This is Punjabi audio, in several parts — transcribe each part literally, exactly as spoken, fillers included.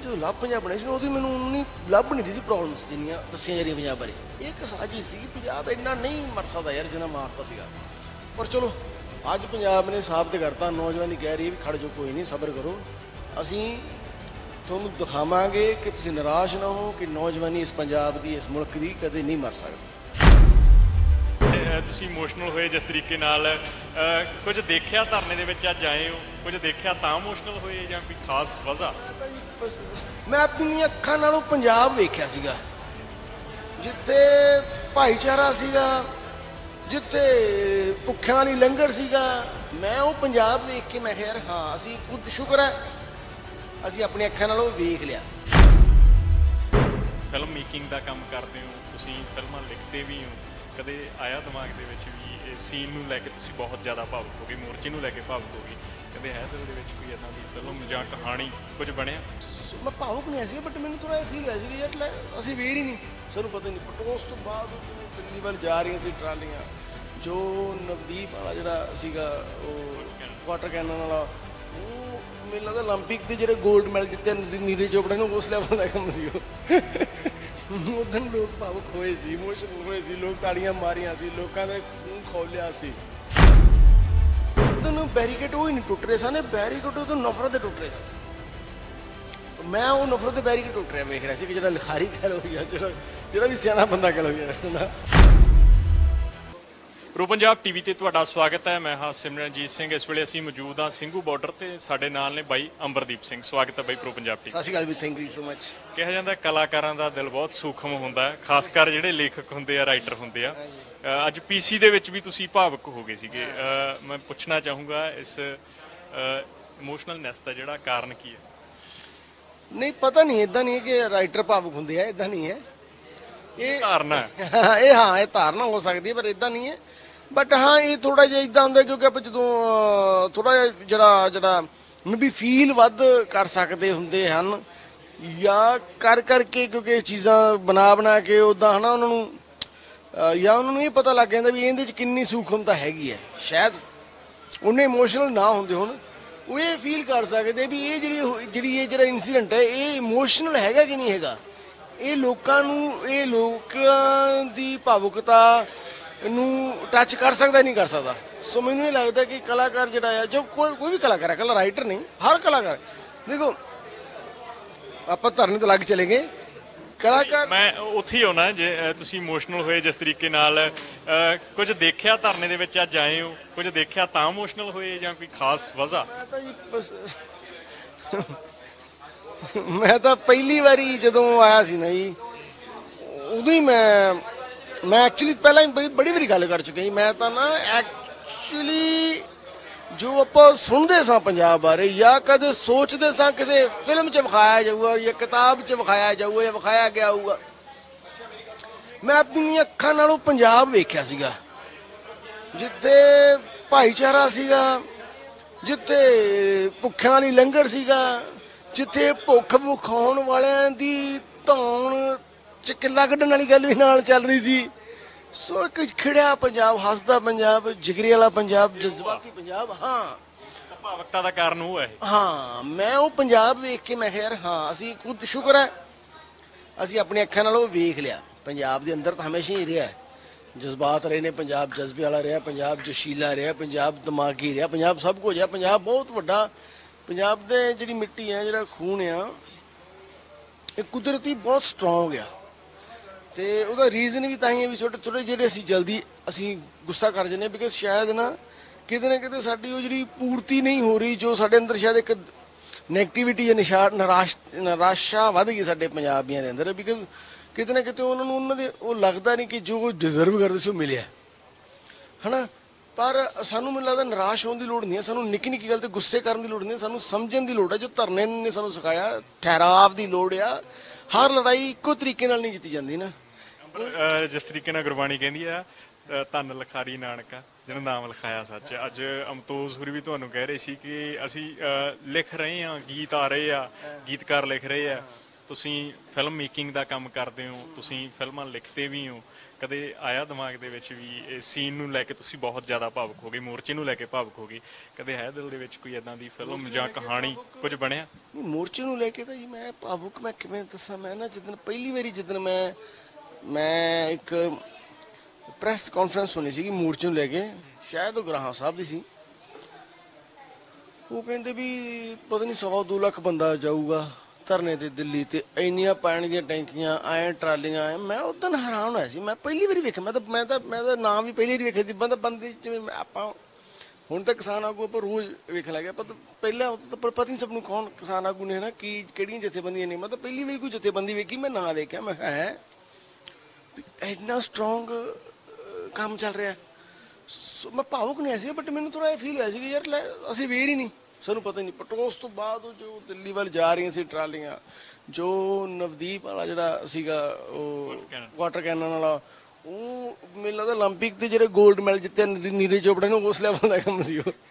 जो लव पंजाब बने उदों मैनूं उन्नी लभ नहीं रही सी प्रॉब्लम्स जिन्नियां दस्सियां जा रही पंजाब बारे। एक साजिश सी पंजाब इन्ना नहीं मर सकदा यार जिन्ना मारता सीगा। पर चलो अज पंजाब ने साबित करता, नौजवानी कह रही है भी खड़ जो कोई नहीं सबर करो, असीं तुहानूं दिखावांगे कि तुसीं निराश ना हो कि नौजवानी इस पंजाब की इस मुल्क की कदे नहीं मर सकती। ਤੁਸੀਂ ਇਮੋਸ਼ਨਲ ਹੋਏ जिस तरीके नाल कुछ देखिया धरने दे विच अज आए हो, कुछ देखिया तां इमोशनल होए जां कोई खास वजह? मैं अपनी अखां नालों पंजाब वेख्या सीगा जिथे भाईचारा सीगा, जिथे भुखियां वाली लंगर सीगा। मैं वो पंजाब वेख के मैं कहा यार हाँ असीं खुद शुक्र है असीं अपनी अखां नालों वेख लिया। फिल्म मेकिंग का काम करते हो तुसीं, फिल्मां लिखते भी हो, कदे आया दिमाग दे विच भी इस सीन नूं लैके तुसीं बहुत ज़्यादा भावुक हो गए, मोर्चे नूं लैके भावुक हो गए, कदे है दिल दे विच कोई इदां दी फिल्म जां कहानी कुछ बनिया? मैं भावुक नहीं ऐसी बट मैंने थोड़ा फील होया सी यार असीं वेर ही नहीं, सानूं पता नहीं। बट उस तो बाद दिल्ली वाल जा रही सी ट्रालियां, जो नवदीप वाला जिहड़ा सीगा वाटर कैनन वाला, वो मैनूं लगदा ओलंपिक के जिहड़े गोल्ड मैडल जित्ते नीरज चोपड़ा ने उस लैवल का काम सी वो। उदन लोग भावुक होए सी, इमोशनल होए सी, लोग ताड़ियां मारियां सी, लोगों ने खून खोलिया सी। उदन बैरीकेड वो ही नहीं टुट रहे सन, बैरीकेड उदों नफरत दे टुट रहे सन। तो मैं वो नफरत दे बैरीकेड टुट रहा वेख रहा सी कि जिहड़ा लिखारी कह लो या जिहड़ा जिहड़ा भी सियाना बंदा कह लो यार। प्रो पंजाब टीवी ते तुहाडा स्वागत है। मैं हाँ सिमरनजीत सिंह। इस वेले असीं मौजूद हाँ ਸਿੰਘੂ बॉर्डर ते साडे नाल ने बाई अंबरदीप सिंह। स्वागत है बाई प्रो पंजाब टीवी। सत श्री अकाल भी, थैंक यू सो मच। कहा जाता कलाकारां दा दिल बहुत सूखम हुंदा है, खासकर जिहड़े लेखक हुंदे आ, राइटर हुंदे आ। अज पीसी दे विच भी तुसीं भावुक हो गए सीगे। मैं पुछना चाहूँगा इस इमोशनलनैस दा जिहड़ा कारण की है? नहीं पता नहीं, इदां नहीं है कि राइटर भावुक हुंदे आ, इदां नहीं है। ये धारणा ये हाँ ये धारणा हो सकती है पर इदां नहीं है। बट हाँ ये थोड़ा जिहा इदां हुंदा क्योंकि आप जो थोड़ा जिहड़ा जिहड़ा भी फील वध कर सकते हुंदे हन या कर करके, क्योंकि चीज़ां बना बना के उदां है ना उन्होंने या उन्होंने ये पता लग जाता भी इहदे च किन्नी सूखमता हैगी है। शायद उन्हें इमोशनल ना होंदे होण, वो ये फील कर सकते भी ये जिहड़ी जिहड़ी ये जिहड़ा इंसीडेंट है ये इमोशनल हैगा कि नहीं हैगा, ये लोकां नूं ये लोकां दी भावुकता नूं टच कर सकता नहीं कर सकता। सो मैनूं ये लगता कि कलाकार जिहड़ा है, जो कोई कोई भी कलाकार है, कला राइटर नहीं, हर कलाकार देखो आपां धरने तो लग चले गए कलाकार। मैं उत्थे ही होना जे तुसीं इमोशनल होए जिस तरीके नाल कुछ देखिया धरने दे विच अज आए हो, कुछ देखिया तां इमोशनल होए जां कोई खास वजह? मैं तो जी बस मैं तो पहली बारी जदों आया सी ना जी उदों ही मैं मैं एक्चुअली पहला ही बड़ी बड़ी बारी गल कर चुका जी। मैं तो ना एक्चुअली जो आप सुनते सा पंजाब बारे या कदे सोचते सा किसी फिल्म च विखाया जाऊगा या किताब च विखाया जाऊगा या विखाया गया होगा, मैं अपनी अखां नालों पंजाब वेख्या सीगा जिथे भाईचारा सीगा, जिथे भुखियां वाली लंगर सीगा, जिथे भुख विखाउण वालियां दी धौण च किला कड्ढण वाली गल भी नाल चल रही सी। सो एक खिड़िया पंजाब, हसदा पंजाब, जिगरी वाला पंजाब, जज्बाती पंजाब। हाँ भावुकता का कारण वो है। हाँ मैं वो पंजाब वेख के मैं यार हाँ असीं खुद शुक्र है असीं अपनी अखां नालों वेख लिया। पंजाब के अंदर तो हमेशा ही रहा जज्बात रहे ने, पंजाब जज्बे वाला रहा, पंजाब जोशीला रहा, पंजाब दिमागी रहा, पंजाब सब कुछ है। पंजाब बहुत वड्डा, पंजाब दे जिहड़ी मिट्टी है, जिहड़ा खून है, ये कुदरती बहुत स्ट्रोंग आ। तो वह रीजन भी तां ही है भी छोटे थोड़े ਜਿਹੜੇ ਅਸੀਂ जल्दी ਅਸੀਂ गुस्सा कर जाने बिकॉज शायद ना किते ना किते साडी वो जी पूर्ति नहीं हो रही, जो साडे अंदर शायद एक नैगेटिविटी या निशा निराश निराशा वध गई साडे पंजाबियों के अंदर। बिकॉज किते ना किते उन्होंने उन्होंने वो लगता नहीं कि जो डिजर्व करते सी मिले है ना। पर सानू मैनूं लगदा निराश होने की लोड़ नहीं है, सानू निक्की निक्की गल ते गुस्से करने की लोड़ नहीं है, सानू समझण की लोड़ है। जो धरने ने सानू सिखाया ठहराव की लोड़ आ, हर लड़ाई इक्को तरीके नाल नहीं जीती जाती ना। जिस तरीके नाल गुरबाणी कहती है धन लिखारी नानका जिन्हें नाम लिखाया सच। अज अमतोज होरी भी तुहानूं कह रहे सी कि असी लिख रहे हैं, गीत आ रहे हैं, गीतकार लिख रहे हैं, ਤੁਸੀਂ ਫਿਲਮ ਮੇਕਿੰਗ ਦਾ ਕੰਮ ਕਰਦੇ ਹੋ, ਤੁਸੀਂ ਫਿਲਮਾਂ ਲਿਖਦੇ ਵੀ ਹੋ, ਕਦੇ ਆਇਆ ਦਿਮਾਗ ਦੇ ਵਿੱਚ ਵੀ ਇਸ ਸੀਨ ਨੂੰ ਲੈ ਕੇ ਤੁਸੀਂ ਬਹੁਤ ਜ਼ਿਆਦਾ ਭਾਵੁਕ ਹੋ ਗਏ, ਮੋਰਚੇ ਨੂੰ ਲੈ ਕੇ ਭਾਵੁਕ ਹੋ ਗਏ? ਕਦੇ ਹੈ ਦਿਲ ਦੇ ਵਿੱਚ ਕੋਈ ਇਦਾਂ ਦੀ ਫਿਲਮ ਜਾਂ ਕਹਾਣੀ ਕੁਝ ਬਣਿਆ? ਮੋਰਚੇ ਨੂੰ ਲੈ ਕੇ ਤਾਂ ਜੀ ਮੈਂ ਭਾਵੁਕ, ਮੈਂ ਕਿਵੇਂ ਦੱਸਾਂ, ਮੈਂ ਨਾ ਜਿੱਦਣ ਪਹਿਲੀ ਵਾਰੀ ਜਿੱਦਣ ਮੈਂ ਮੈਂ ਇੱਕ ਪ੍ਰੈਸ ਕਾਨਫਰੰਸ ਹੋਣੀ ਸੀਗੀ ਮੋਰਚੇ ਨੂੰ ਲੈ ਕੇ, ਸ਼ਾਇਦ ਉਹ ਗਰਾਹਾਂ ਸਾਹਿਬ ਦੀ ਸੀ। ਉਹ ਕਹਿੰਦੇ ਵੀ ਪਤਾ ਨਹੀਂ ਸਵਾ ਦੋ ਲੱਖ ਬੰਦਾ ਜਾਊਗਾ ਧਰਨੇ ਤੇ ਦਿੱਲੀ, ਤੇ ਇੰਨੀਆਂ ਪਾਣੀ ਦੀਆਂ ਟੈਂਕੀਆਂ ਐਂ ਟਰਾਲੀਆਂ ਐ। ਮੈਂ ਉਦੋਂ ਹੈਰਾਨ ਹੋਇਆ ਸੀ, ਮੈਂ ਪਹਿਲੀ ਵਾਰੀ ਵੇਖਿਆ। ਮੈਂ ਤਾਂ ਮੈਂ ਤਾਂ ਮੈਂ ਤਾਂ ਨਾਮ ਵੀ ਪਹਿਲੀ ਵਾਰੀ ਵੇਖਿਆ ਸੀ। ਬੰਦਾ ਬੰਦੇ ਜਿਵੇਂ ਆਪਾਂ ਹੁਣ ਤਾਂ ਕਿਸਾਨ ਆਗੂ ਆਪਾਂ ਰੋਜ਼ ਵੇਖਣ ਲੱਗ ਗਏ, ਪਰ ਪਹਿਲਾਂ ਉਦੋਂ ਤਾਂ ਪਤਾ ਨਹੀਂ ਸਭ ਨੂੰ ਕੌਣ ਕਿਸਾਨ ਆਗੂ ਨੇ, ਹੈ ਨਾ, ਕੀ ਕਿਹੜੀਆਂ ਜਥੇਬੰਦੀਆਂ ਨੇ। ਮੈਂ ਤਾਂ ਪਹਿਲੀ ਵਾਰੀ ਕੋਈ ਜਥੇਬੰਦੀ ਵੇਖੀ, ਮੈਂ ਨਾਂ ਵੇਖਿਆ, ਮੈਂ ਕਿਹਾ ਹੈ ਇੰਨਾ ਸਟਰੋਂਗ ਕੰਮ ਚੱਲ ਰਿਹਾ। ਮੈਂ ਭਾਵੁਕ ਨਹੀਂ ਸੀ, ਬਟ ਮੈਨੂੰ ਥੋੜਾ ਇਹ ਫੀਲ ਹੋਇਆ ਸੀ ਕਿ ਯਾਰ ਲੈ ਅਸੀਂ ਵੇਰ ਹੀ ਨਹੀਂ, ਸਾਨੂੰ ਪਤਾ ਨਹੀਂ। ਪਟਰੋਲ ਤੋਂ ਬਾਅਦ ਉਹ ਜੋ ਦਿੱਲੀ ਵੱਲ ਜਾ ਰਹੀਆਂ ਸੀ ਟਰਾਲੀਆਂ, ਜੋ ਨਵਦੀਪ ਵਾਲਾ ਜਿਹੜਾ ਸੀਗਾ ਉਹ ਵਾਟਰ ਕੈਨਨ ਵਾਲਾ, ਉਹ ਮੈਨੂੰ ਲੱਗਦਾ ਓਲੰਪਿਕ ਦੇ ਜਿਹੜੇ 골ਡ ਮੈਡਲ ਜਿੱਤੇ ਨੀਰਜ ਚੋਪੜਾ ਨੇ, ਉਸ ਲੈਵਲ ਦਾ ਕੰਮ ਸੀ ਉਹ।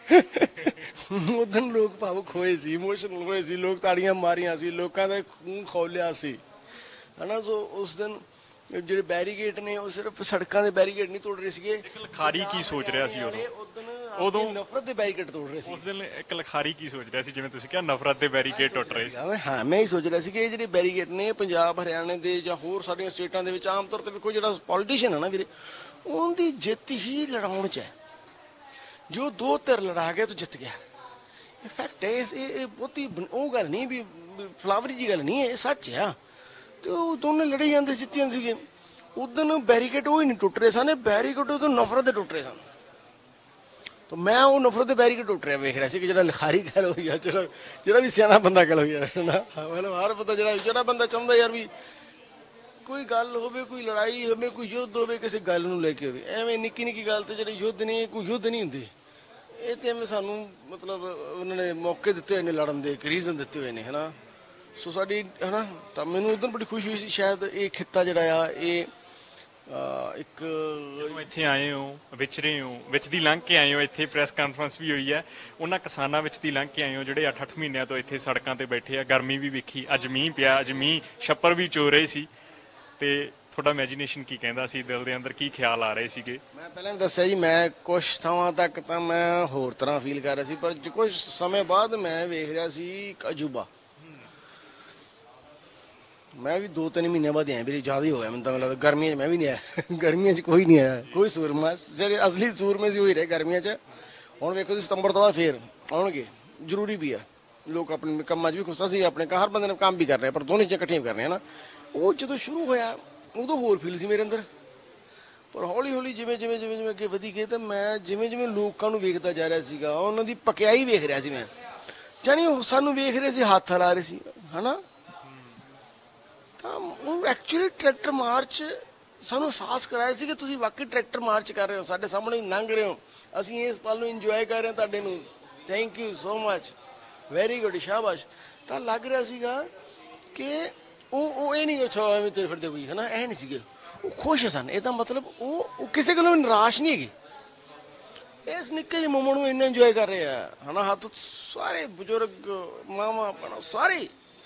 ਉਦੋਂ ਲੋਕ ਭਾਵੁਕ ਹੋਏ ਸੀ, ਇਮੋਸ਼ਨਲ ਹੋਏ ਸੀ, ਲੋਕ ਤਾੜੀਆਂ ਮਾਰੀਆਂ ਸੀ, ਲੋਕਾਂ ਦਾ ਖੂਨ ਖੌਲਿਆ ਸੀ, ਹਨਾ। ਸੋ ਉਸ ਦਿਨ ਜਿਹੜੇ ਬੈਰੀਕੇਡ ਨੇ ਉਹ ਸਿਰਫ ਸੜਕਾਂ ਦੇ ਬੈਰੀਕੇਡ ਨਹੀਂ ਤੋੜ ਰਹੇ ਸੀਗੇ। ਇੱਕ ਲਖਾਰੀ ਕੀ ਸੋਚ ਰਿਹਾ ਸੀ ਉਦੋਂ? ਉਦੋਂ ਨਫ਼ਰਤ ਦੇ ਬੈਰੀਕੇਡ ਤੋੜ ਰਹੇ ਸੀ। ਉਸ ਦਿਨ ਇੱਕ ਲਖਾਰੀ ਕੀ ਸੋਚ ਰਿਹਾ ਸੀ, ਜਿਵੇਂ ਤੁਸੀਂ ਕਿਹਾ ਨਫ਼ਰਤ ਦੇ ਬੈਰੀਕੇਡ ਟੁੱਟ ਰਹੇ ਸੀ? ਹਾਂ, ਮੈਂ ਹੀ ਸੋਚ ਰਿਹਾ ਸੀ ਕਿ ਇਹ ਜਿਹੜੇ ਬੈਰੀਕੇਡ ਨੇ ਪੰਜਾਬ ਹਰਿਆਣੇ ਦੇ ਜਾਂ ਹੋਰ ਸਾਰੀਆਂ ਸਟੇਟਾਂ ਦੇ ਵਿੱਚ ਆਮ ਤੌਰ ਤੇ ਵੇਖੋ ਜਿਹੜਾ ਪੋਲੀਟੀਸ਼ੀਅਨ ਹੈ ਨਾ ਵੀਰੇ, ਉਹਦੀ ਜਿੱਤ ਹੀ ਲੜਾਉਣ 'ਚ ਹੈ। ਜੋ ਦੋ ਧਿਰ ਲੜਾ ਗਿਆ ਤਾਂ ਜਿੱਤ ਗਿਆ। ਇਨਫੈਕਟ ਇਹ ਬਹੁਤੀ ਉਹ ਗੱਲ ਨਹੀਂ ਵੀ ਫਲਾਵਰੀ ਜੀ ਗੱਲ ਨਹੀਂ ਹੈ, ਇਹ ਸੱਚ ਆ। ਤੇ ਉਹ ਦੋਨੇ ਲੜੇ ਜਾਂਦੇ, ਜਿੱਤੀ ਜਾਂਦੇ ਸੀਗੇ। ਉਦੋਂ ਬੈਰੀਕੇਡ ਉਹ ਹੀ ਨਹੀਂ ਟੁੱਟ ਰਹੇ ਸਨ, ਬੈਰੀਕੇਡ ਉਦੋਂ ਨਫ਼ਰਤ ਦੇ ਟੁੱਟ ਰਹੇ ਸਨ। ਤਾਂ ਮੈਂ ਉਹ ਨਫ਼ਰਤ ਦੇ ਬੈਰੀਕੇਡ ਟੁੱਟ ਰਿਹਾ ਵੇਖ ਰਿਹਾ ਸੀ ਕਿ ਜਿਹੜਾ ਲਿਖਾਰੀ ਗੱਲ ਹੋਈ ਆ, ਜਿਹੜਾ ਜਿਹੜਾ ਵੀ ਸਿਆਣਾ ਬੰਦਾ ਗੱਲ ਹੋਈ ਯਾਰ, ਮਤਲਬ ਹਰ ਬੰਦਾ ਜਿਹੜਾ ਜਿਹੜਾ ਬੰਦਾ ਚਾਹੁੰਦਾ ਯਾਰ ਵੀ ਕੋਈ ਗੱਲ ਹੋਵੇ, ਕੋਈ ਲੜਾਈ ਹੋਵੇ, ਕੋਈ ਯੁੱਧ ਹੋਵੇ, ਕਿਸੇ ਗੱਲ ਨੂੰ ਲੈ ਕੇ ਹੋਵੇ। ਐਵੇਂ ਨਿੱਕੀ ਨਿੱਕੀ ਗੱਲ ਤੇ ਜਿਹੜੇ ਯੁੱਧ ਨੇ, ਕੋਈ ਯੁੱਧ ਨਹੀਂ ਹੁੰਦੇ ਇਹ। ਤੇ ਐਵੇਂ ਸਾਨੂੰ ਮਤਲਬ ਉਹਨਾਂ ਨੇ ਮੌਕੇ ਦਿੱਤੇ ਹੋਏ ਨੇ ਲੜਨ ਦੇ, ਇੱਕ ਰੀਜ਼ਨ ਦਿੱਤੇ ਹੋਏ ਨੇ, ਹੈ ਨਾ। ਸੋ ਸਾਡੀ ਹੈ ਨਾ, ਤਾਂ ਮੈਨੂੰ ਉਦੋਂ ਬੜੀ ਖੁਸ਼ੀ ਹੋਈ ਸੀ। ਸ਼ਾਇਦ ਇਹ ਖਿੱਤਾ ਜਿਹੜਾ ਆ ਇਹ ਇੱਕ ਇੱਥੇ ਆਏ ਹੋ, ਵਿਚਰੇ ਹੋ, ਵਿੱਚ ਦੀ ਲੰਘ ਕੇ ਆਏ ਹੋ, ਇੱਥੇ ਪ੍ਰੈਸ ਕਾਨਫਰੰਸ ਵੀ ਹੋਈ ਹੈ, ਉਹਨਾਂ ਕਿਸਾਨਾਂ ਵਿੱਚ ਦੀ ਲੰਘ ਕੇ ਆਏ ਹੋ ਜਿਹੜੇ ਅੱਠ ਅੱਠ ਮਹੀਨਿਆਂ ਤੋਂ ਇੱਥੇ ਸੜਕਾਂ ਤੇ ਬੈਠੇ ਆ। ਗਰਮੀ ਵੀ ਵੇਖੀ, ਅੱਜ ਮੀਂਹ ਪਿਆ, ਅੱਜ ਮੀਂਹ ਛੱਪਰ ਵੀ ਚੋ ਰਹੇ ਸੀ, ਤੇ ਤੁਹਾਡਾ ਇਮੈਜੀਨੇਸ਼ਨ ਕੀ ਕਹਿੰਦਾ ਸੀ, ਦਿਲ ਦੇ ਅੰਦਰ ਕੀ ਖਿਆਲ ਆ ਰਹੇ ਸੀਗੇ? ਮੈਂ ਪਹਿਲਾਂ ਵੀ ਦੱਸਿਆ ਜੀ, ਮੈਂ ਕੁਛ ਥਾਵਾਂ ਤੱਕ ਤਾਂ ਮੈਂ ਹੋਰ ਤਰ੍ਹਾਂ ਫੀਲ ਕਰ ਰਿਹਾ ਸੀ, ਪਰ ਕੁਝ ਸਮੇਂ ਬਾਅਦ ਮੈਂ ਵੇਖ ਰਿਹਾ ਸੀ ਇੱਕ ਅਜੂਬਾ। ਮੈਂ ਵੀ ਦੋ ਤਿੰਨ ਮਹੀਨਿਆਂ ਬਾਅਦ ਆਇਆ ਵੀਰੇ, ਜ਼ਿਆਦਾ ਹੀ ਹੋਇਆ ਮੈਨੂੰ ਤਾਂ ਲੱਗਦਾ। ਗਰਮੀਆਂ 'ਚ ਮੈਂ ਵੀ ਨਹੀਂ ਆਇਆ, ਗਰਮੀਆਂ 'ਚ ਕੋਈ ਨਹੀਂ ਆਇਆ, ਕੋਈ ਸੂਰਮਾ ਜਿਹੜੇ ਅਸਲੀ ਸੂਰਮੇ ਸੀ ਉਹੀ ਰਹੇ ਗਰਮੀਆਂ 'ਚ। ਹੁਣ ਵੇਖੋ ਜੀ ਸਤੰਬਰ ਤੋਂ ਬਾਅਦ ਫੇਰ ਆਉਣਗੇ, ਜ਼ਰੂਰੀ ਵੀ ਆ। ਲੋਕ ਆਪਣੇ ਕੰਮਾਂ 'ਚ ਵੀ ਖੁਸ਼ ਸੀ, ਆਪਣੇ ਹਰ ਬੰਦੇ ਨੇ ਕੰਮ ਵੀ ਕਰ ਰਹੇ, ਪਰ ਦੋਨੇ ਚੀਜ਼ਾਂ ਇਕੱਠੀਆਂ ਕਰ ਰਹੇ ਨਾ। ਉਹ ਜਦੋਂ ਸ਼ੁਰੂ ਹੋਇਆ ਉਦੋਂ ਹੋਰ ਫੀਲ ਸੀ ਮੇਰੇ ਅੰਦਰ, ਪਰ ਹੌਲੀ ਹੌਲੀ ਜਿਵੇਂ ਜਿਵੇਂ ਜਿਵੇਂ ਜਿਵੇਂ ਅੱਗੇ ਵਧੀ ਗਏ ਤਾਂ ਮੈਂ ਜਿਵੇਂ ਜਿਵੇਂ ਲੋਕਾਂ ਨੂੰ ਵੇਖਦਾ ਜਾ ਰਿਹਾ ਸੀਗਾ, ਉਹਨਾਂ ਦੀ ਪਕਿਆਈ ਵੇਖ ਰਿਹਾ ਸੀ ਮੈਂ। ਜਾਨੀ ਉਹ ਸਾਨੂੰ ਵੇਖ ਰਹੇ ਸੀ, ਹੱਥ ਹਿਲਾ ਰਹੇ ਸੀ, ਹਨਾ। ਤਾਂ ਉਹ ਐਕਚੁਅਲੀ ਟਰੈਕਟਰ ਮਾਰਚ ਸਾਨੂੰ ਅਹਿਸਾਸ ਕਰਾਇਆ ਸੀ ਕਿ ਤੁਸੀਂ ਵਾਕਈ ਟਰੈਕਟਰ ਮਾਰਚ ਕਰ ਰਹੇ ਹੋ, ਸਾਡੇ ਸਾਹਮਣੇ ਲੰਘ ਰਹੇ ਹੋ, ਅਸੀਂ ਇਸ ਪਲ ਨੂੰ ਇੰਜੋਏ ਕਰ ਰਹੇ ਹਾਂ ਤੁਹਾਡੇ ਨੂੰ। Thank you so much, very good, ਸ਼ਾਬਾਸ਼। ਤਾਂ ਲੱਗ ਰਿਹਾ ਸੀਗਾ ਕਿ ਉਹ ਉਹ ਇਹ ਨਹੀਂ ਅੱਛਾ ਐਵੇਂ ਤੇਰੇ ਫਿਰਦੇ ਕੋਈ, ਹੈ ਨਾ, ਇਹ ਨਹੀਂ ਸੀਗੇ। ਉਹ ਖੁਸ਼ ਸਨ। ਇਹਦਾ ਮਤਲਬ ਉਹ ਉਹ ਕਿਸੇ ਗੱਲੋਂ ਨਿਰਾਸ਼ ਨਹੀਂ ਹੈਗੇ। ਇਸ ਨਿੱਕੇ ਜਿਹੇ ਮੂਮੈਂਟ ਨੂੰ ਇੰਨਾ ਇੰਜੋਏ ਕਰ ਰਹੇ ਆ, ਹੈ ਨਾ। ਹੱਥ ਸਾਰੇ ਬਜ਼ੁਰਗ, ਮਾਵਾਂ ਭੈਣਾਂ ਸਾਰੇ।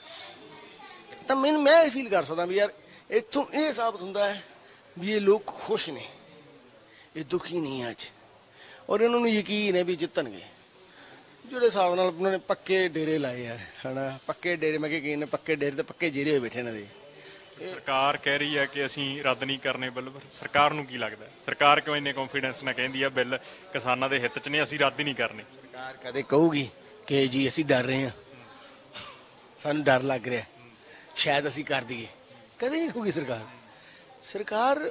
ਤਾਂ ਮੈਨੂੰ ਮੈਂ ਇਹ ਫੀਲ ਕਰ ਸਕਦਾ ਵੀ ਯਾਰ ਇੱਥੋਂ ਇਹ ਸਾਬਤ ਹੁੰਦਾ ਹੈ ਵੀ ਇਹ ਲੋਕ ਖੁਸ਼ ਨੇ, ਇਹ ਦੁਖੀ ਨਹੀਂ ਅੱਜ, ਔਰ ਇਹਨਾਂ ਨੂੰ ਯਕੀਨ ਹੈ ਵੀ ਜਿੱਤਣਗੇ। ਜਿਹੜੇ ਹਿਸਾਬ ਨਾਲ ਉਹਨਾਂ ਨੇ ਪੱਕੇ ਡੇਰੇ ਲਾਏ ਆ, ਹਨਾ, ਪੱਕੇ ਡੇਰੇ, ਮੈਂ ਕਿਹਾ ਨੇ ਪੱਕੇ ਡੇਰੇ ਤੇ ਪੱਕੇ ਜੇਰੇ ਹੋਏ ਬੈਠੇ ਇਹਨਾਂ ਦੇ। ਸਰਕਾਰ ਕਹਿ ਰਹੀ ਹੈ ਕਿ ਅਸੀਂ ਰੱਦ ਨਹੀਂ ਕਰਨੇ ਬਿੱਲ, ਪਰ ਸਰਕਾਰ ਨੂੰ ਕੀ ਲੱਗਦਾ, ਸਰਕਾਰ ਕਿਉਂ ਇੰਨੇ ਕੌਨਫੀਡੈਂਸ ਨਾਲ ਕਹਿੰਦੀ ਆ ਬਿੱਲ ਕਿਸਾਨਾਂ ਦੇ ਹਿੱਤ 'ਚ ਨੇ, ਅਸੀਂ ਰੱਦ ਹੀ ਨਹੀਂ ਕਰਨੇ? ਸਰਕਾਰ ਕਦੇ ਕਹੂਗੀ ਕਿ ਜੀ ਅਸੀਂ ਡਰ ਰਹੇ ਹਾਂ, ਸਾਨੂੰ ਡਰ ਲੱਗ ਰਿਹਾ, ਸ਼ਾਇਦ ਅਸੀਂ ਕਰ ਦਈਏ? ਕਦੇ ਨਹੀਂ ਕਹੂਗੀ ਸਰਕਾਰ। ਸਰਕਾਰ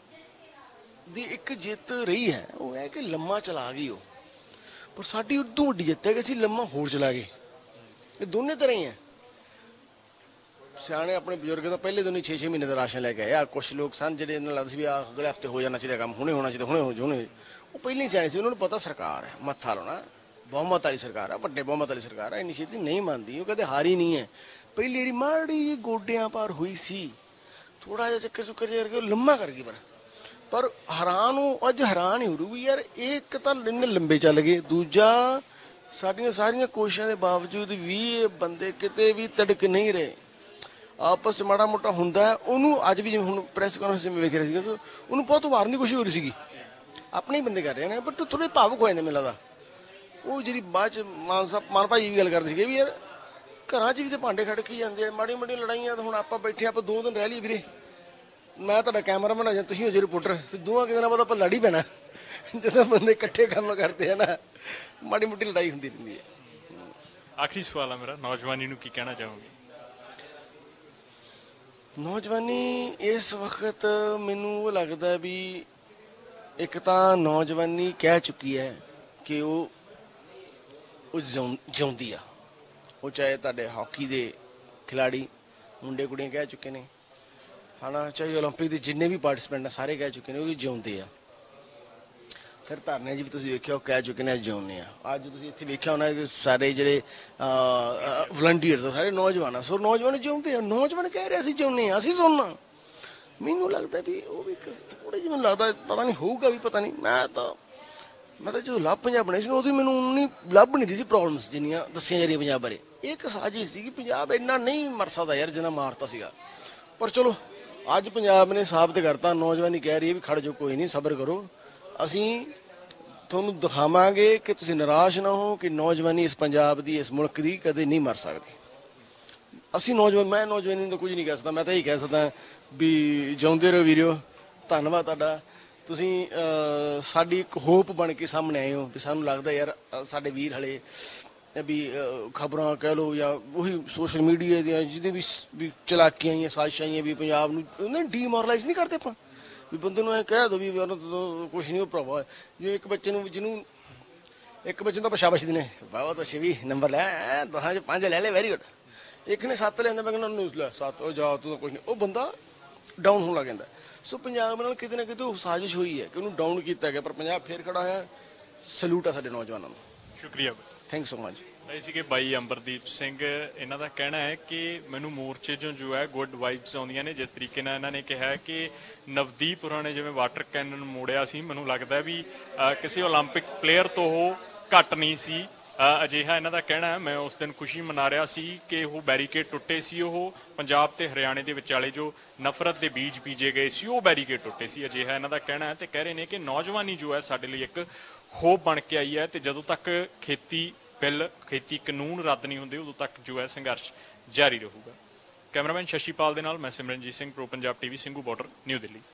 ਦੀ ਇੱਕ ਜਿੱਤ ਰਹੀ ਹੈ, ਉਹ ਹੈ ਕਿ ਲੰਮਾ ਚਲਾ ਗਈ ਉਹ, ਪਰ ਸਾਡੀ ਉਦੋਂ ਵੱਡੀ ਜਿੱਤ ਹੈ ਕਿ ਅਸੀਂ ਲੰਮਾ ਹੋਰ ਚਲਾ ਗਏ। ਇਹ ਦੋਨੇ ਤਰ੍ਹਾਂ ਹੀ ਹੈ। ਸਿਆਣੇ ਆਪਣੇ ਬਜ਼ੁਰਗ ਤਾਂ ਪਹਿਲੇ ਦਿਨ ਹੀ ਛੇ ਛੇ ਮਹੀਨੇ ਦਾ ਰਾਸ਼ਨ ਲੈ ਕੇ ਆਏ ਆ। ਕੁਛ ਲੋਕ ਸਨ ਜਿਹੜੇ ਇਹਨਾਂ ਲੱਗਦਾ ਸੀ ਵੀ ਆ ਅਗਲੇ ਹਫ਼ਤੇ ਹੋ ਜਾਣਾ ਚਾਹੀਦਾ ਕੰਮ, ਹੁਣੇ ਹੋਣਾ ਚਾਹੀਦਾ, ਹੁਣੇ ਹੋ ਹੁਣੇ। ਉਹ ਪਹਿਲਾਂ ਹੀ ਸਿਆਣੇ ਸੀ, ਉਹਨਾਂ ਨੂੰ ਪਤਾ ਸਰਕਾਰ ਹੈ, ਮੱਥਾ ਲਾਉਣਾ, ਬਹੁਮਤ ਵਾਲੀ ਸਰਕਾਰ ਆ, ਵੱਡੇ ਬਹੁਮਤ ਵਾਲੀ ਸਰਕਾਰ ਆ, ਇੰਨੀ ਛੇਤੀ ਨਹੀਂ ਮੰਨਦੀ, ਉਹ ਕਦੇ ਹਾਰੀ ਨਹੀਂ ਹੈ। ਪਹਿਲੀ ਵਾਰੀ ਮਾੜੀ ਜਿਹੀ ਗੋਡਿਆਂ ਪਾਰ ਹੋਈ ਸੀ, ਥੋੜਾ ਜਿਹਾ ਚੱਕਰ ਚੁੱਕਰ ਜਿਹਾ ਕਰਕੇ ਉਹ ਲੰਮਾ ਕਰ ਗਈ। ਪਰ ਪਰ ਹੈਰਾਨ ਉਹ ਅੱਜ ਹੈਰਾਨ ਹੀ ਹੋ ਰਹੀ ਯਾਰ, ਇੱਕ ਤਾਂ ਇੰਨੇ ਲੰਬੇ ਚੱਲ ਗਏ, ਦੂਜਾ ਸਾਡੀਆਂ ਸਾਰੀਆਂ ਕੋਸ਼ਿਸ਼ਾਂ ਦੇ ਬਾਵਜੂਦ ਵੀ ਇਹ ਬੰਦੇ ਕਿਤੇ ਵੀ ਤੜਕ ਨਹੀਂ ਰਹੇ। ਆਪਸ 'ਚ ਮਾੜਾ ਮੋਟਾ ਹੁੰਦਾ ਹੈ, ਉਹਨੂੰ ਅੱਜ ਵੀ ਜਿਵੇਂ ਹੁਣ ਪ੍ਰੈਸ ਕਾਨਫਰੰਸ ਮੈਂ ਵੇਖ ਰਿਹਾ ਸੀਗਾ ਕਿ ਉਹਨੂੰ ਬਹੁਤ ਉਭਾਰਨ ਦੀ ਕੋਸ਼ਿਸ਼ ਹੋ ਰਹੀ ਸੀਗੀ, ਆਪਣੇ ਹੀ ਬੰਦੇ ਕਰ ਰਹੇ ਨੇ, ਬਟ ਥੋੜ੍ਹੇ ਭਾਵੁਕ ਹੋ ਜਾਂਦੇ ਮੈਨੂੰ ਲੱਗਦਾ। ਉਹ ਜਿਹੜੀ ਬਾਅਦ 'ਚ ਮਾਨ ਸਾਹਿਬ ਮਾਨ ਭਾਈ ਵੀ ਗੱਲ ਕਰਦੇ ਸੀਗੇ ਵੀ ਯਾਰ ਘਰਾਂ 'ਚ ਵੀ ਤੇ ਭਾਂਡੇ ਖੜਕੀ ਜਾਂਦੇ ਆ, ਮਾੜੀਆਂ ਮਾੜੀਆਂ ਲੜਾਈਆਂ। ਤਾਂ ਹੁਣ ਆਪਾਂ ਬੈਠੇ ਆਪਾਂ ਦੋ ਦਿਨ ਰਹਿ ਲਈਏ ਵੀਰੇ, ਮੈਂ ਤੁਹਾਡਾ ਕੈਮਰਾਮੈਨ ਆ ਜਾਂ ਤੁਸੀਂ ਹੋ ਜੇ ਰਿਪੋਰਟਰ, ਤੇ ਦੋਵਾਂ ਕੁ ਦਿਨਾਂ ਬਾਅਦ ਆਪਾਂ ਲੜ ਹੀ ਪੈਣਾ। ਜਦੋਂ ਬੰਦੇ ਇਕੱਠੇ ਕੰਮ ਕਰਦੇ ਆ ਨਾ, ਮਾੜੀ ਮੋਟੀ ਲੜਾਈ ਹੁੰਦੀ ਰਹਿੰਦੀ ਹੈ। ਆਖਰੀ ਸਵਾਲ ਆ ਮੇਰਾ, ਨੌਜਵਾਨੀ ਨੂੰ ਕੀ ਕਹਿਣਾ ਚਾਹੋਗੇ? ਨੌਜਵਾਨੀ ਇਸ ਵਕਤ ਮੈਨੂੰ ਉਹ ਲੱਗਦਾ ਵੀ ਇੱਕ ਤਾਂ ਨੌਜਵਾਨੀ ਕਹਿ ਚੁੱਕੀ ਹੈ ਕਿ ਉਹ ਉਹ ਜਿਉਂ ਜਿਉਂਦੀ ਆ। ਉਹ ਚਾਹੇ ਤੁਹਾਡੇ ਹਾਕੀ ਦੇ ਖਿਲਾੜੀ ਮੁੰਡੇ ਕੁੜੀਆਂ ਕਹਿ ਚੁੱਕੇ ਨੇ ਹੈ ਨਾ, ਚਾਹੇ ਓਲੰਪਿਕ ਦੇ ਜਿੰਨੇ ਵੀ ਪਾਰਟੀਸਪੈਂਟ ਨੇ ਸਾਰੇ ਕਹਿ ਚੁੱਕੇ ਨੇ ਉਹ ਵੀ ਜਿਉਂਦੇ ਆ। ਫਿਰ ਧਰਨੇ 'ਚ ਵੀ ਤੁਸੀਂ ਵੇਖਿਆ ਉਹ ਕਹਿ ਚੁੱਕੇ ਨੇ ਜਿਉਂਦੇ ਆ। ਅੱਜ ਤੁਸੀਂ ਇੱਥੇ ਵੇਖਿਆ ਹੋਣਾ ਕਿ ਸਾਰੇ ਜਿਹੜੇ ਵਲੰਟੀਅਰਸ ਸਾਰੇ ਨੌਜਵਾਨ ਆ, ਸੋ ਨੌਜਵਾਨ ਜਿਉਂਦੇ ਆ। ਨੌਜਵਾਨ ਕਹਿ ਰਹੇ ਅਸੀਂ ਜਿਉਂਦੇ ਆ, ਅਸੀਂ ਸੁਣਨਾ। ਮੈਨੂੰ ਲੱਗਦਾ ਵੀ ਉਹ ਵੀ ਥੋੜ੍ਹੇ ਜਿਹੇ ਮੈਨੂੰ ਲੱਗਦਾ ਪਤਾ ਨਹੀਂ ਹੋਊਗਾ ਵੀ ਪਤਾ ਨਹੀਂ। ਮੈਂ ਤਾਂ ਮੈਂ ਤਾਂ ਜਦੋਂ ਲੱਭ ਪੰਜਾਬ ਬਣੇ ਸੀ ਉਦੋਂ ਮੈਨੂੰ ਉਨੀ ਲੱਭ ਨਹੀਂ ਰਹੀ ਸੀ ਪ੍ਰੋਬਲਮਸ ਜਿੰਨੀਆਂ ਦੱਸੀਆਂ ਜਾ ਰਹੀਆਂ ਪੰਜਾਬ ਬਾਰੇ। ਇਹ ਇੱਕ ਸਾਜ਼ਿਸ਼ ਸੀ ਕਿ ਪੰਜਾਬ ਇੰਨਾ ਨਹੀਂ ਮਰ ਸਕਦਾ ਯਾਰ ਜਿੰਨਾ ਮਾਰਤਾ ਸੀਗਾ। ਪਰ ਚਲੋ ਅੱਜ ਪੰਜਾਬ ਨੇ ਸਾਬਤ ਕਰਤਾ, ਨੌਜਵਾਨੀ ਕਹਿ ਰਹੀ ਹੈ ਵੀ ਖੜ੍ਹ ਜਾਓ, ਕੋਈ ਨਹੀਂ ਸਬਰ ਕਰੋ, ਅਸੀਂ ਤੁਹਾਨੂੰ ਦਿਖਾਵਾਂਗੇ ਕਿ ਤੁਸੀਂ ਨਿਰਾਸ਼ ਨਾ ਹੋ ਕਿ ਨੌਜਵਾਨੀ ਇਸ ਪੰਜਾਬ ਦੀ ਇਸ ਮੁਲਕ ਦੀ ਕਦੇ ਨਹੀਂ ਮਰ ਸਕਦੀ। ਅਸੀਂ ਨੌਜਵਾਨ ਮੈਂ ਨੌਜਵਾਨੀ ਦਾ ਕੁਝ ਨਹੀਂ ਕਹਿ ਸਕਦਾ, ਮੈਂ ਤਾਂ ਇਹੀ ਕਹਿ ਸਕਦਾ ਵੀ ਜਿਉਂਦੇ ਰਹੋ ਵੀਰਿਓ, ਧੰਨਵਾਦ ਤੁਹਾਡਾ। ਤੁਸੀਂ ਸਾਡੀ ਇੱਕ ਹੋਪ ਬਣ ਕੇ ਸਾਹਮਣੇ ਆਏ ਹੋ ਵੀ ਸਾਨੂੰ ਲੱਗਦਾ ਯਾਰ ਸਾਡੇ ਵੀਰ ਹਲੇ ਵੀ ਖਬਰਾਂ ਕਹਿ ਲਓ ਜਾਂ ਉਹੀ ਸੋਸ਼ਲ ਮੀਡੀਆ ਦੀਆਂ ਜਿਹਦੇ ਵੀ ਵੀ ਚਲਾਕੀਆਂ ਆਈਆਂ ਸਾਜ਼ਿਸ਼ਾਂ ਆਈਆਂ ਵੀ ਪੰਜਾਬ ਨੂੰ ਉਹਨੇ ਡੀਮੋਰਲਾਈਜ਼ ਨਹੀਂ ਕਰਦੇ ਆਪਾਂ ਵੀ ਬੰਦੇ ਨੂੰ ਇਹ ਕਹਿ ਦੋ ਵੀ ਕੁਛ ਨਹੀਂ ਉਹ ਭਰਾਵਾ। ਜੇ ਇੱਕ ਬੱਚੇ ਨੂੰ ਜਿਹਨੂੰ ਇੱਕ ਬੱਚੇ ਨੂੰ ਤਾਂ ਸ਼ਾਬਾਸ਼ ਦਿੰਦੇ ਬਹੁਤ ਅੱਛੇ ਵੀ ਨੰਬਰ ਲੈ ਦਸਾਂ 'ਚ ਪੰਜ ਲੈ ਲੈ ਵੈਰੀ ਗੁੱਡ, ਇੱਕ ਨੇ ਸੱਤ ਲੈਂਦਾ ਮੈਂ ਕਹਿੰਦਾ ਨਿਊਜ਼ ਲੈ ਸੱਤ ਉਹ ਜਾ ਤੂੰ ਤਾਂ ਕੁਛ ਨਹੀਂ, ਉਹ ਬੰਦਾ ਡਾਊਨ ਹੋਣ ਲੱਗ ਜਾਂਦਾ। ਸੋ ਪੰਜਾਬ ਨਾਲ ਕਿਤੇ ਨਾ ਕਿਤੇ ਉਹ ਸਾਜ਼ਿਸ਼ ਹੋਈ ਹੈ ਕਿ ਉਹਨੂੰ ਡਾਊਨ ਕੀਤਾ ਗਿਆ, ਪਰ ਪੰਜਾਬ ਫੇਰ ਖੜਾ ਹੋਇਆ। ਸਲੂਟ ਆ ਸਾਡੇ ਨੌਜਵਾਨਾਂ ਨੂੰ। ਸ਼ੁਕਰੀਆ, ਥੈਂਕ ਸੋ ਮਚ। ਇਹ ਸੀਗੇ ਬਾਈ ਅੰਬਰਦੀਪ ਸਿੰਘ। ਇਹਨਾਂ ਦਾ ਕਹਿਣਾ ਹੈ ਕਿ ਮੈਨੂੰ ਮੋਰਚੇ 'ਚੋਂ ਜੋ ਹੈ ਗੁੱਡ ਵਾਈਬਸ ਆਉਂਦੀਆਂ ਨੇ। ਜਿਸ ਤਰੀਕੇ ਨਾਲ ਇਹਨਾਂ ਨੇ ਕਿਹਾ ਕਿ ਨਵਦੀਪ ਹੋਰਾਂ ਨੇ ਜਿਵੇਂ ਵਾਟਰ ਕੈਨਨ ਮੋੜਿਆ ਸੀ, ਮੈਨੂੰ ਲੱਗਦਾ ਵੀ ਕਿਸੇ ਓਲੰਪਿਕ ਪਲੇਅਰ ਤੋਂ ਉਹ ਘੱਟ ਨਹੀਂ ਸੀ। ਅਜਿਹਾ ਇਹਨਾਂ ਦਾ ਕਹਿਣਾ ਹੈ। ਮੈਂ ਉਸ ਦਿਨ ਖੁਸ਼ੀ ਮਨਾ ਰਿਹਾ ਸੀ ਕਿ ਉਹ ਬੈਰੀਕੇਡ ਟੁੱਟੇ ਸੀ, ਉਹ ਪੰਜਾਬ ਤੇ ਹਰਿਆਣੇ ਦੇ ਵਿਚਾਲੇ ਜੋ ਨਫ਼ਰਤ ਦੇ ਬੀਜ ਬੀਜੇ ਗਏ ਸੀ ਉਹ ਬੈਰੀਕੇਡ ਟੁੱਟੇ ਸੀ। ਅਜਿਹਾ ਇਹਨਾਂ ਦਾ ਕਹਿਣਾ ਹੈ ਤੇ ਕਹਿ ਰਹੇ ਨੇ ਕਿ ਨੌਜਵਾਨੀ ਜੋ ਹੈ ਸਾਡੇ ਲਈ ਇੱਕ ਹੋਪ ਬਣ ਕੇ ਆਈ ਹੈ ਤੇ ਜਦੋਂ ਤੱਕ ਖੇਤੀ ਬਿੱਲ ਖੇਤੀ ਕਾਨੂੰਨ ਰੱਦ ਨਹੀਂ ਹੁੰਦੇ ਉਦੋਂ ਤੱਕ ਜੋ ਹੈ ਸੰਘਰਸ਼ ਜਾਰੀ ਰਹੂਗਾ। ਕੈਮਰਾਮੈਨ ਸ਼ਸ਼ੀਪਾਲ ਦੇ ਨਾਲ ਮੈਂ Simranjit Singh, pro Punjab TV, Singhu border, new Delhi.